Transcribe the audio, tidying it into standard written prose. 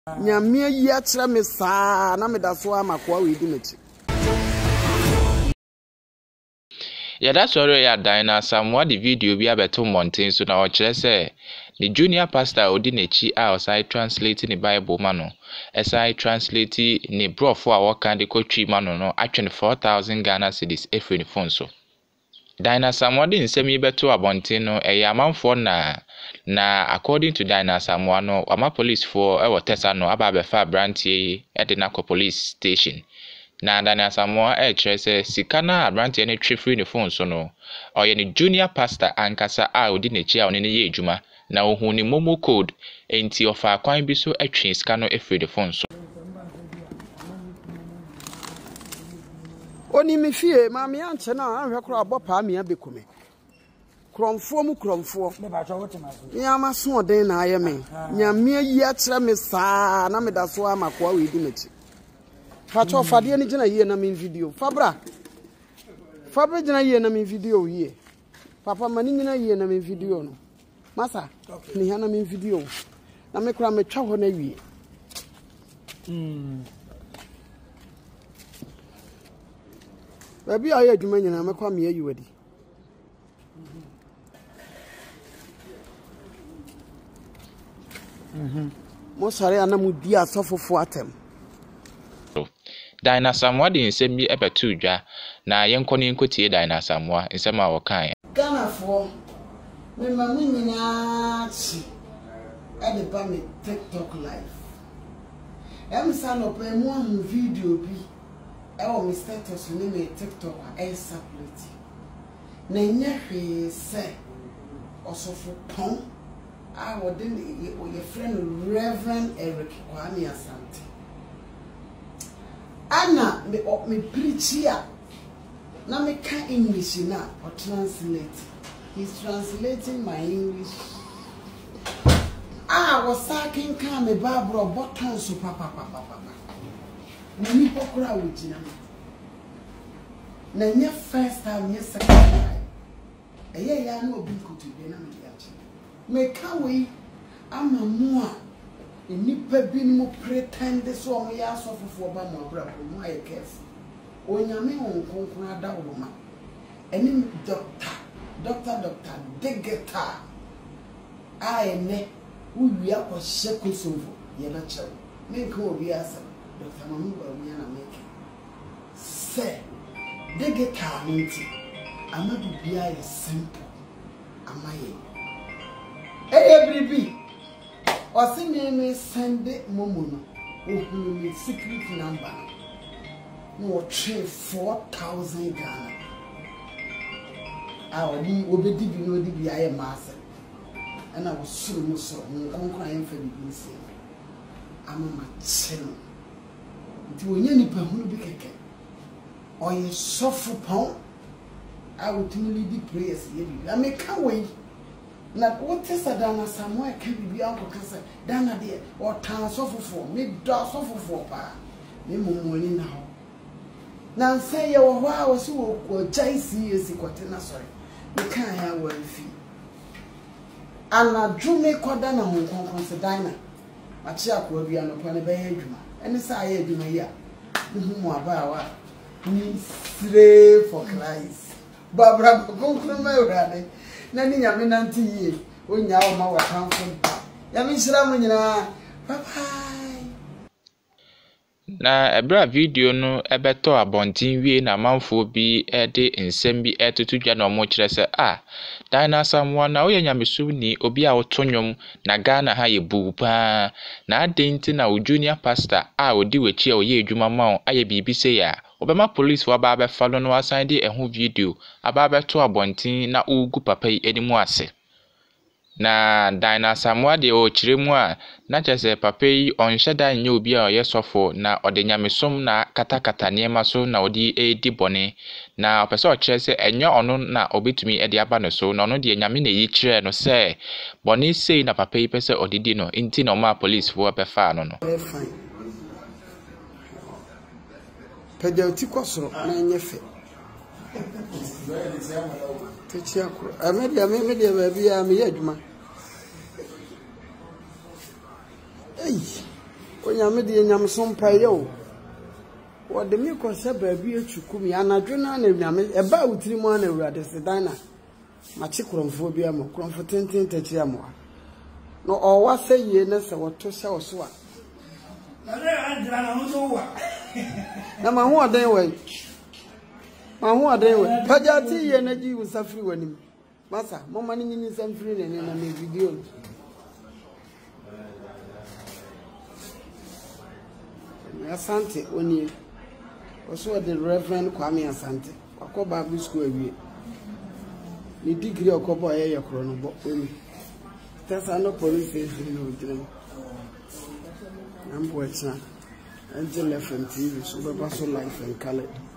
Nyame yi akyere me saa na me da so amakwa we di mechi. Yeah, that's already a Diana Asamoah the video be abeto mountain so na o kire say the junior pastor Odinechi outside translating the Bible mano. Aside translating ni brofo a waka de kotwi mano no atwe 4,000 Ghana cedis efre ni phone so. Diana Asamoah de nsem yi beto abonten no amanfo na according to Diana Asamoah no ama police for e tesa no aba befa brantie e de na police station. Na Diana Asamoah kire say sika na brantie ne twefri ni phone so no oye ni junior pastor ankasa a Odinechi a one ne ye adwuma na ohun ni MoMo code enti ofa kwan bi so atwe sika no efri the phone so. Oni mi fie ma me anche na anhwe kro abopa me abekume. Kromfo mu kromfo. Me amaso oden na aye me. Nyame yi akyere me saa na me da so amakwa we di mechi. Facho fade ni gina yie na me video. Fabra gina yie na me video yie. Papa mani gina yie na me video no. Masa ni hana me video. Na me kra me twa ho na wie. Baby aye adwuma nyina me kwa me ayi wadi. Mo sare anamu di asofofo atem. Diana Asamoah de nsem bi ebetu dwa na yenkoni nkotie Diana Asamoah nsem a wokan Ghana for me mamu nyina chi e de ba me TikTok live. Sa no pe mo ahu video bi e o me status ni me TikTok e separate. Na nya hwe se osofo pon a wo de your friend Reverend Eric Kwame Asante. Anna me preach here. Na me can English na or translate. He's translating my English. I was saking can me Barbara button so papa. Na me pokura wujina. Na nya first time nya second time. Eye ya na obi kutu be na me ya chi. Me can we ama mo a nipa bi ni mo pretend so o ya asofofo ba mo abra ko mo aye careful. Onyame onkonkon ada wo ma. Eni doctor digeta. Aene uwi akose kosovo ye na chewo. Me nka obi asa Dr. Mamu ba wo ya na make. Se digeta nti amadu bia ye simple amaye. Every or send me send MoMo no ohunu me secret number no trade 4,000 Ghana. Our ni obedi bi no di bi aye master and I was sure so nkonkran em fa bi nsi amama chelo nti wonya ni pa hunu bi keke oye sofu pon I would lead prayers ye bi I make away. Na what is a Diana Asamoah can be uncle cancer Dana dear or town for me does for pa me money now. Now say your wow so JC is equatina sorry. We can't have one fee. And I drew me quadana Hong Kong Diana. My chap will be on upon a bedroom. And it's I do my year. More about me slave for Christ. Barbara Conclumary. Nani nyame nanti ye onya o ma wakanfo nyame nhira mu nyina bye. Na ebra video no ebeto abontin wie na manfo bi de nsem bi etutu dwa na omo kire se Diana Asamoah na oye nyamesu ni obi a wotonyom na Ghana ha ye bu pa na adenti na junior pastor odi wechi a oye adwuma ma aye bibi se ya obema police wa ba follow no asan de ehu video aba beto abontin na ugu papa yi enimu ase. Na Diana Asamoah de o kiremu a na chese papa yi onhyeda nya obi a oyesofo na ode nyamesom na katakata niema so na odi edi bone na opese o kire se enyo ono na obetumi ede aba no so na ono de nyame na yi kire no se bone sei na papa yi pese odidi no nti na ma police fo befa no no. Pejauti kwasoro na nyefe. Techi akuru. Amedia baby ya me adwuma. Hey. onyame de nyam so mpaye o wo de me kwose baabi atwukumi anadwo na na nyame eba wutiri mu na awurade se Diana ma chi kromfo bi am kromfo tenten tachi am no o wa se ye na se woto hye wo so a na ma ho adan we pajati ye na ji usafiri wanim masa mama ni nyini samfiri ne na me video Asante oni also the Reverend Kwame Asante akọ Bible school awie ni degree okobo ye kro no bo oni tesa no police station no drum ambo echa Angel FM TV so be so life and color